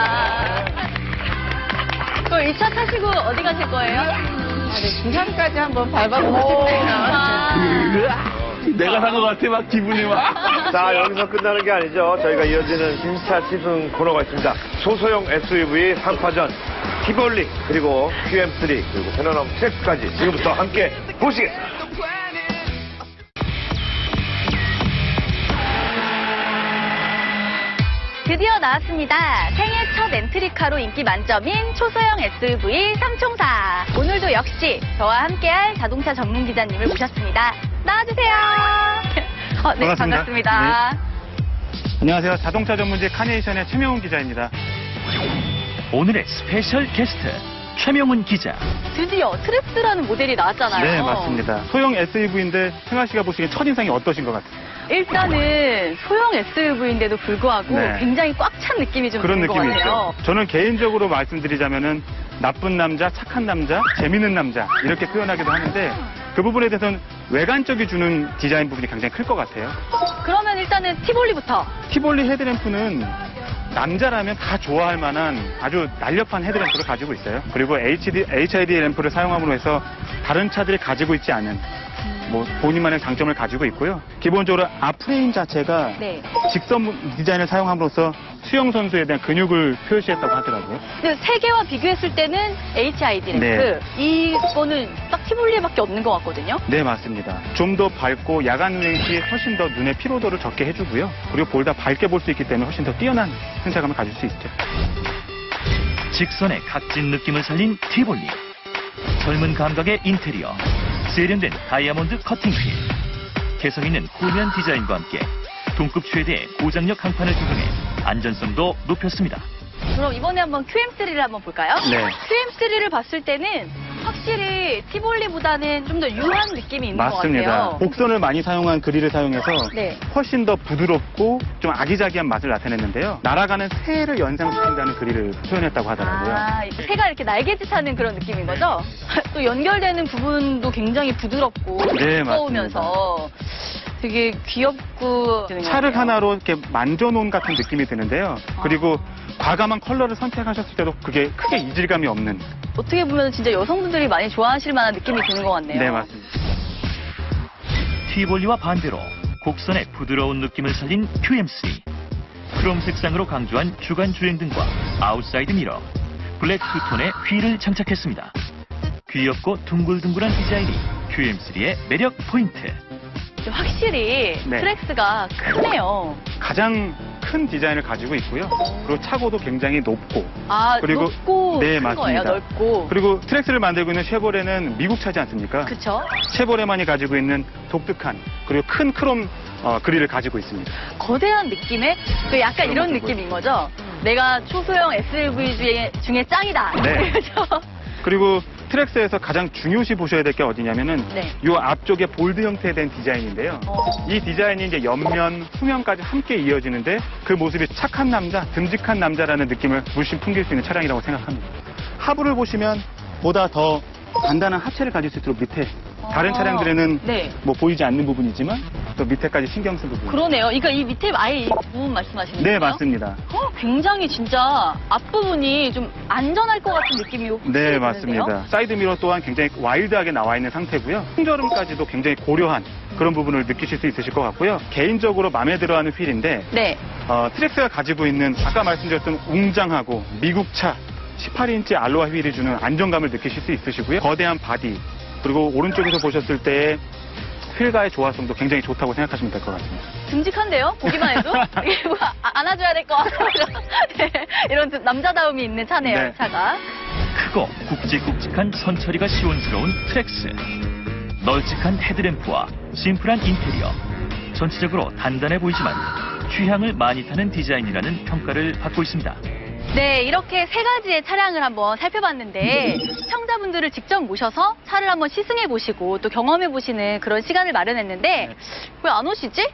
그럼 2차 타시고 어디 가실 거예요? 부산까지 한번 밟아보고 싶네요. 내가 산 것 같아, 막 기분이 막. 자, 여기서 끝나는 게 아니죠. 저희가 이어지는 인스타 시승 코너가 있습니다. 소소형 SUV 3파전, 티볼리, 그리고 QM3, 그리고 패너럼 트랙스까지 지금부터 함께 보시겠습니다. 드디어 나왔습니다. 생애 첫 엔트리카로 인기 만점인 초소형 SUV 3총사. 오늘도 역시 저와 함께할 자동차 전문 기자님을 모셨습니다. 나와주세요. 네, 반갑습니다. 네. 안녕하세요. 자동차 전문지 카네이션의 최명훈 기자입니다. 오늘의 스페셜 게스트 최명훈 기자. 드디어 트랙스라는 모델이 나왔잖아요. 네, 맞습니다. 소형 SUV인데 승아 씨가 보시기엔 첫인상이 어떠신 것 같아요? 일단은 소형 SUV인데도 불구하고 네. 굉장히 꽉 찬 느낌이 좀 그런 드는 것 느낌이 같아요. 있죠. 저는 개인적으로 말씀드리자면은 나쁜 남자, 착한 남자, 재밌는 남자 이렇게 표현하기도 하는데 그 부분에 대해서는 외관적이 주는 디자인 부분이 굉장히 클 것 같아요. 그러면 일단은 티볼리부터. 티볼리 헤드램프는 남자라면 다 좋아할 만한 아주 날렵한 헤드램프를 가지고 있어요. 그리고 HID 램프를 사용함으로 해서 다른 차들이 가지고 있지 않은 본인만의 장점을 가지고 있고요. 기본적으로 앞프레임 자체가 네. 직선 디자인을 사용함으로써 수영 선수에 대한 근육을 표시했다고 하더라고요. 근데 세 개와 비교했을 때는 HID 램프. 이거는 딱 티볼리에밖에 없는 것 같거든요. 네, 맞습니다. 좀 더 밝고 야간 운행 시에 훨씬 더 눈의 피로도를 적게 해주고요. 그리고 보다 밝게 볼 수 있기 때문에 훨씬 더 뛰어난 승차감을 가질 수 있죠. 직선의 각진 느낌을 살린 티볼리. 젊은 감각의 인테리어. 세련된 다이아몬드 커팅필. 개성 있는 후면 디자인과 함께 동급 최대의 고장력 강판을 적용해 안전성도 높였습니다. 그럼 이번에 한번 QM3를 한번 볼까요? 네. QM3를 봤을 때는 확실히 티볼리보다는 좀 더 유한 느낌이 있는 맞습니다. 것 같아요. 곡선을 많이 사용한 그릴을 사용해서 네. 훨씬 더 부드럽고 좀 아기자기한 맛을 나타냈는데요. 날아가는 새를 연상시킨다는 그릴을 표현했다고 하더라고요. 아, 새가 이렇게 날개짓 하는 그런 느낌인 거죠? 또 연결되는 부분도 굉장히 부드럽고 네, 두꺼우면서 되게 귀엽고 차를 하나로 이렇게 만져놓은 같은 느낌이 드는데요. 그리고 과감한 컬러를 선택하셨을 때도 그게 크게 이질감이 없는. 어떻게 보면 진짜 여성분들이 많이 좋아하실 만한 느낌이 드는 것 같네요. 네, 맞습니다. 티볼리와 반대로 곡선의 부드러운 느낌을 살린 QM3. 크롬 색상으로 강조한 주간 주행등과 아웃사이드 미러, 블랙 투톤의 휠을 장착했습니다. 귀엽고 둥글둥글한 디자인이 QM3의 매력 포인트. 확실히 네. 트랙스가 크네요. 가장 큰 디자인을 가지고 있고요. 그리고 차고도 굉장히 높고. 아, 그리고 높고 네, 큰 맞습니다. 거예요, 넓고. 그리고 트랙스를 만들고 있는 쉐보레는 미국 차지 않습니까? 그쵸? 쉐보레만이 가지고 있는 독특한 그리고 큰 크롬 그릴을 가지고 있습니다. 거대한 느낌의 그 약간 이런 느낌인 거죠? 내가 초소형 SUV 중에 짱이다. 네. 그렇죠? 그리고 트랙스에서 가장 중요시 보셔야 될 게 어디냐면은 네. 이 앞쪽에 볼드 형태에 된 디자인인데요. 이 디자인이 이제 옆면, 후면까지 함께 이어지는데 그 모습이 착한 남자, 듬직한 남자라는 느낌을 물씬 풍길 수 있는 차량이라고 생각합니다. 하부를 보시면 보다 더 단단한 하체를 가질 수 있도록 밑에 다른 차량들에는 네. 뭐 보이지 않는 부분이지만 또 밑에까지 신경 쓴 부분. 그러네요. 이거 이 밑에 아예 이 부분 말씀하시는 거예요? 네, 맞습니다. 굉장히 진짜 앞부분이 좀 안전할 것 같은 느낌이 확실히 네, 드는데요? 맞습니다. 사이드 미러 또한 굉장히 와일드하게 나와 있는 상태고요. 풍절음까지도 굉장히 고려한 그런 부분을 느끼실 수 있으실 것 같고요. 개인적으로 마음에 들어하는 휠인데 네. 트랙스가 가지고 있는 아까 말씀드렸던 웅장하고 미국차 18인치 알로하 휠이 주는 안정감을 느끼실 수 있으시고요. 거대한 바디 그리고 오른쪽에서 보셨을 때 휠과의 조화성도 굉장히 좋다고 생각하시면 될 것 같습니다. 듬직한데요? 보기만 해도? 이게 뭐 안아줘야 될 것 같고 네, 이런 남자다움이 있는 차네요, 네. 이 차가. 크고 굵직굵직한 선처리가 시원스러운 트랙스. 널찍한 헤드램프와 심플한 인테리어. 전체적으로 단단해 보이지만 취향을 많이 타는 디자인이라는 평가를 받고 있습니다. 네, 이렇게 세 가지의 차량을 한번 살펴봤는데 시청자분들을 직접 모셔서 차를 한번 시승해 보시고 또 경험해 보시는 그런 시간을 마련했는데 왜 안 오시지?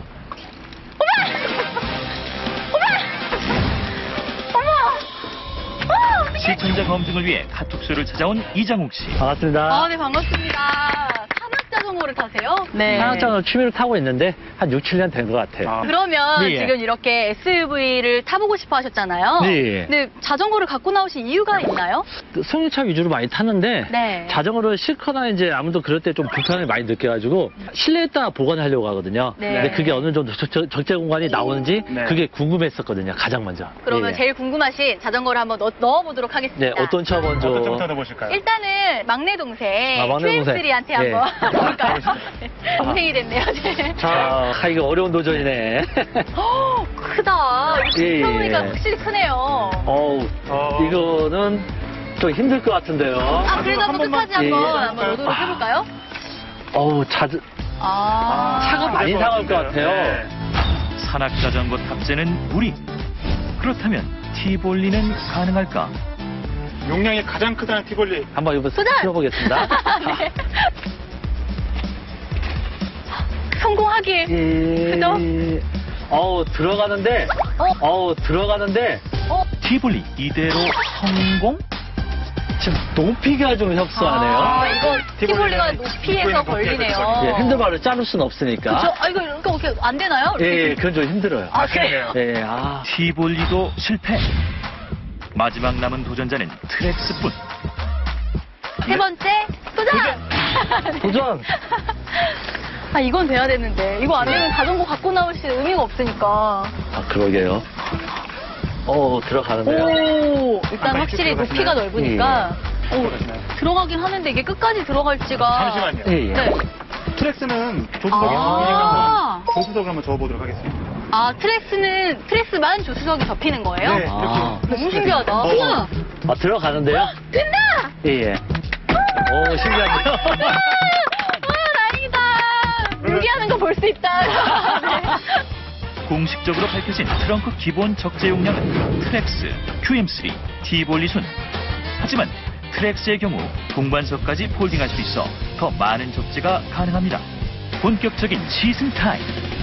어머! 시청자 검증을 위해 카톡쇼를 찾아온 이장욱 씨. 아, 네, 반갑습니다. 산악자전 자전거를 타세요? 네. 산악자전거 취미로 타고 있는데 한 6, 7년 된 것 같아요. 그러면 네. 지금 이렇게 SUV를 타보고 싶어 하셨잖아요. 네. 근데 자전거를 갖고 나오신 이유가 있나요? 승용차 위주로 많이 탔는데 네. 자전거를 싣거나 이제 아무도 그럴 때 좀 불편을 많이 느껴가지고 실내에다 보관하려고 하거든요. 네. 근데 그게 어느 정도 적재 공간이 나오는지 그게 궁금했었거든요. 가장 먼저. 그러면 예. 제일 궁금하신 자전거를 한번 넣어보도록 하겠습니다. 네, 어떤 차 먼저? 어떤 차부터 넣어보실까요? 일단은 막내 동생 막내 동생. QM3한테 예. 한번 볼까요? 동생이 됐네요. 네. 자, 이거 어려운 도전이네. 크다. 예, 이거 보니까 예. 확실히 크네요. 이거는 좀 힘들 것 같은데요. 아, 그래도 한번 끝까지 한번 오도록 아. 해볼까요? 차가 많이 상할 것 같아요. 네. 산악자전거 탑재는 우리. 그렇다면 티볼리는 가능할까? 용량이 가장 크다는 티볼리. 한번 이거 키워보겠습니다. 네. 성공하길. 그죠? 들어가는데. 들어가는데. 티볼리 이대로 성공? 지금 높이가 좀 협소하네요. 아, 이거 티볼리가 높이에서 걸리네요. 예, 핸들바를 자를 수는 없으니까. 그죠? 이거 이렇게 안 되나요? 예, 그건 좀 힘들어요. 아, 그래요? 예, 티볼리도 실패. 마지막 남은 도전자는 트렉스뿐. 세 번째, 도전! 아, 이건 돼야 되는데. 이거 안 되면 자전거 갖고 나오실 의미가 없으니까. 그러게요. 들어가는데요. 오, 일단 확실히 높이가 넓으니까. 들어가긴 하는데 이게 끝까지 들어갈지가. 잠시만요. 네. 트렉스는 조수석에 조수석을 한번 저어보도록 하겠습니다. 아, 트렉스만 조수석에 접히는 거예요? 네, 이렇게. 너무 신기하다. 우와! 들어가는데요? 된다! 예. 오, 신기하네요. 다행이다. 요리하는 거 볼 수 있다. 네. 공식적으로 밝혀진 트렁크 기본 적재 용량은 트렉스, QM3, 티볼리 순. 하지만 트렉스의 경우 동반석까지 폴딩할 수 있어 더 많은 적재가 가능합니다. 본격적인 시승 타임.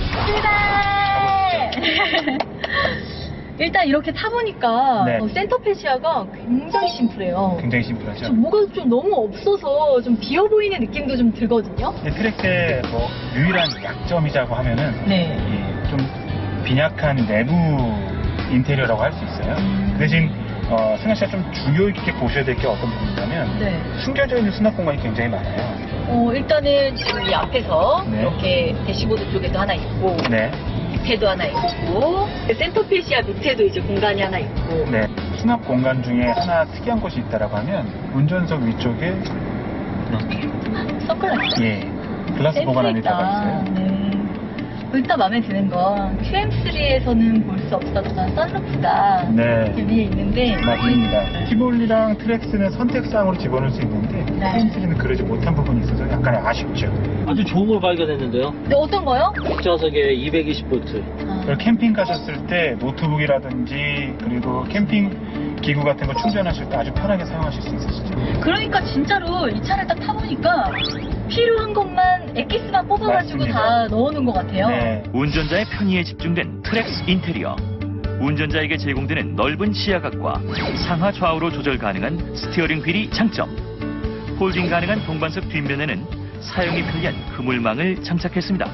일단 이렇게 타보니까 네. 센터페시아가 굉장히 심플해요. 굉장히 심플하죠. 뭐가 좀 너무 없어서 좀 비어 보이는 느낌도 좀 들거든요. 트랙의 유일한 약점이자고 하면은 좀 빈약한 내부 인테리어라고 할 수 있어요. 그 대신 승현 씨가 좀 주의 깊게 보셔야 될 게 어떤 부분이냐면 숨겨져 있는 수납 공간이 굉장히 많아요. 일단은 지금 이 앞에서 네. 이렇게 대시보드 쪽에도 하나 있고 밑에도 하나 있고 센터페시아 밑에도 이제 공간이 하나 있고 네. 수납 공간 중에 하나 특이한 곳이 있다라고 하면 운전석 위쪽에 이렇게 선글라스. 글라스 보관함이 들어가 있어요. 일단 마음에 드는 건 QM3에서는 볼 수 없었던 선루프가 이렇게 위에 있는데 맞습니다. 티볼리랑 트렉스는 선택사항으로 집어넣을 수 있는데 QM3는 그러지 못한 부분이 있어서 약간 아쉽죠. 아주 좋은 걸 발견했는데요. 네, 어떤 거요? 뒷좌석에 220V. 캠핑 가셨을 때 노트북이라든지 그리고 캠핑 기구 같은 거 충전하실 때 아주 편하게 사용하실 수 있으시죠. 그러니까 진짜로 이 차를 딱 타보니까 필요한 것만 엑기스만 뽑아가지고 다 넣어놓은 것 같아요. 운전자의 편의에 집중된 트렉스 인테리어. 운전자에게 제공되는 넓은 시야각과 상하 좌우로 조절 가능한 스티어링 휠이 장점. 폴딩 가능한 동반석 뒷면에는 사용이 편리한 그물망을 장착했습니다.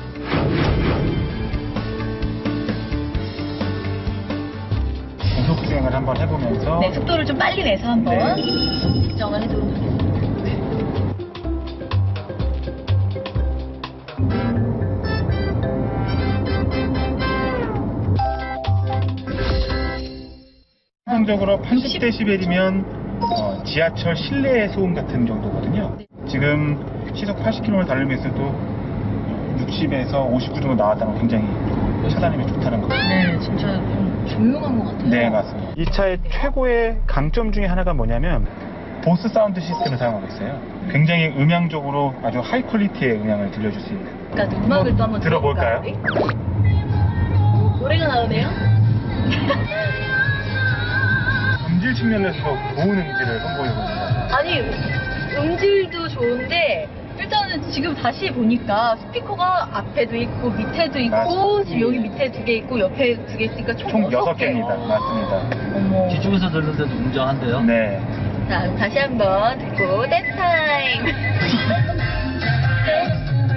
고속 주행을 한번 해보면서 속도를 좀 빨리 내서 한번 측정을 해보도록 하겠습니다. 통상적으로 80dB이면 지하철 실내 소음 같은 정도거든요. 지금 시속 80km를 달리면서도 60에서 59 정도 나왔다는 건 굉장히 차단음이 좋다는 거죠. 네, 진짜 좀 조용한 것 같아요. 네, 맞습니다. 이 차의 최고의 강점 중에 하나가 뭐냐면 보스 사운드 시스템을 사용하고 있어요. 굉장히 음향적으로 아주 하이 퀄리티의 음향을 들려줄 수 있는. 그러니까 음악을 또 한번 들어볼까요? 노래가 나오네요. 음질 측면에서 좋은 음질을 선보이거든요. 아니, 음질도 좋은데 일단은 지금 다시 보니까 스피커가 앞에도 있고 밑에도 있고 맞습니다. 지금 여기 밑에 2개 있고 옆에 2개 있으니까 총 6개입니다. 맞습니다. 어머. 뒤쪽에서 들는데도 웅장한데요? 네. 자, 다시 한번 듣고 댄타임.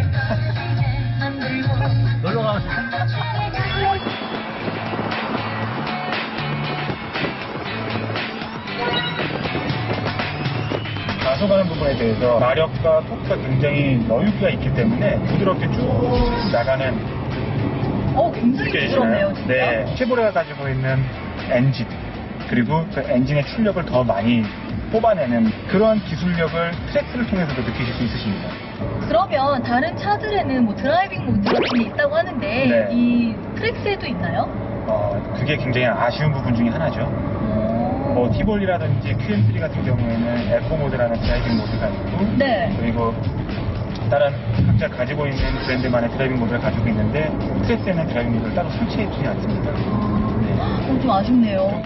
가속하는 부분에 대해서 마력과 토크가 굉장히 여유가 있기 때문에 부드럽게 쭉 나가는 굉장히 부드럽네요, 진짜. 네, 쉐보레가 가지고 있는 엔진 그리고 그 엔진의 출력을 더 많이 뽑아내는 그런 기술력을 트랙스를 통해서도 느끼실 수 있으십니다. 그러면 다른 차들에는 뭐 드라이빙 모드 같은 게 있다고 하는데 네. 이 트랙스에도 있나요? 그게 굉장히 아쉬운 부분 중에 하나죠. 뭐 티볼리라든지 QM3 같은 경우에는 에코 모드라는 드라이빙 모드가 있고 네. 그리고 다른 각자 가지고 있는 브랜드만의 드라이빙 모드를 가지고 있는데 트랙스에는 드라이빙 모드를 따로 설치해주지 않습니다. 좀 아쉽네요.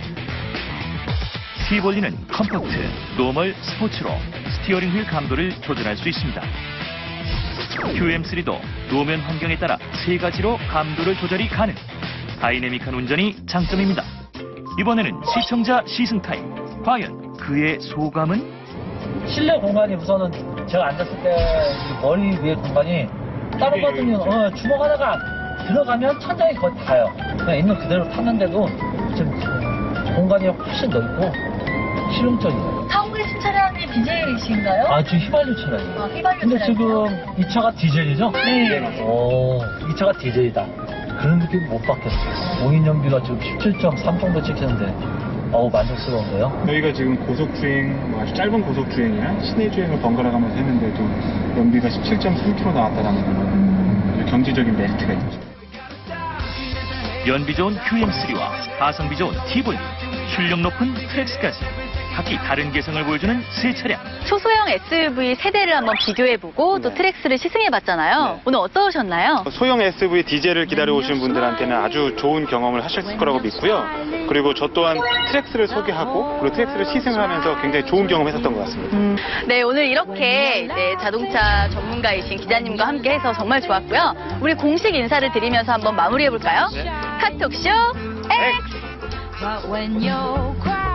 티볼리는 컴팩트, 노멀, 스포츠로 스티어링 휠 감도를 조절할 수 있습니다. QM3도 노면 환경에 따라 세 가지로 감도를 조절이 가능. 다이내믹한 운전이 장점입니다. 이번에는 시청자 시승 타임. 과연 그의 소감은? 실내 공간이 우선은 제가 앉았을 때 머리 위에 공간이 다른 것 같으면 주먹 하나가 들어가면 천장이 거의 닿아요. 그냥 있는 그대로 탔는데도 지금 공간이 훨씬 넓고 실용적이에요. 타고 계신 차량이 디젤이신가요? 지금 휘발유 차량이에요. 휘발유 근데 차량이요? 지금 이 차가 디젤이죠? 네. 이 차가 디젤이다. 그런 느낌 못 받겠어요. 공인 연비가 지금 17.3 정도 찍혔는데 만족스러운데요? 저희가 지금 고속주행, 아주 짧은 고속주행이나 시내주행을 번갈아 가면서 했는데도 연비가 17.3km 나왔다는 건 경제적인 메리트가 있죠. 연비 좋은 QM3와 가성비 좋은 티볼리, 출력 높은 트랙스까지 각기 다른 개성을 보여주는 새 차량. 초소형 SUV 세대를 한번 비교해보고 또 트랙스를 시승해봤잖아요. 오늘 어떠셨나요? 소형 SUV 디젤을 기다려오신 분들한테는 아주 좋은 경험을 하셨을 거라고 믿고요. 그리고 저 또한 트랙스를 소개하고 그리고 트랙스를 시승을 하면서 굉장히 좋은 경험을 했었던 것 같습니다. 네, 오늘 이렇게 자동차 전문가이신 기자님과 함께 해서 정말 좋았고요. 우리 공식 인사를 드리면서 한번 마무리해볼까요? 카톡쇼 X!